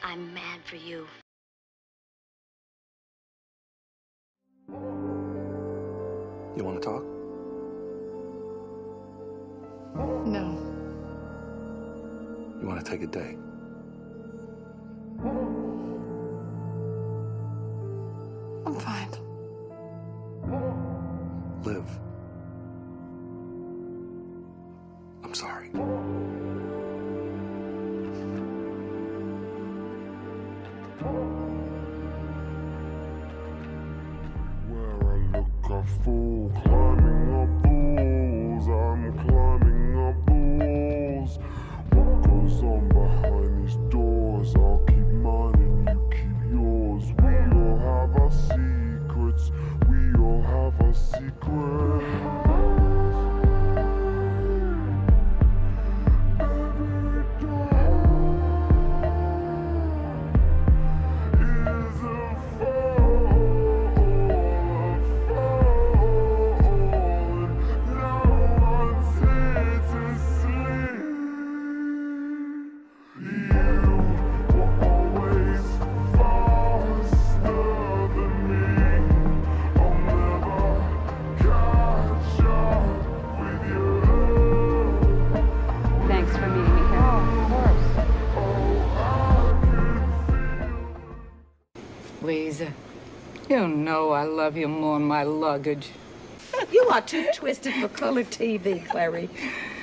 I'm mad for you. You want to talk? No. You want to take a day? I'm fine. Live. I'm sorry. Where I look, I fall, climbing up walls. I'm climbing up walls. What goes on behind these doors? I'll keep mine and you keep yours. We all have our secrets. We all have our secrets. Thanks for meeting me here. Oh, of course. Ouiser, you know I love you more than my luggage. You are too twisted for color TV, Clary.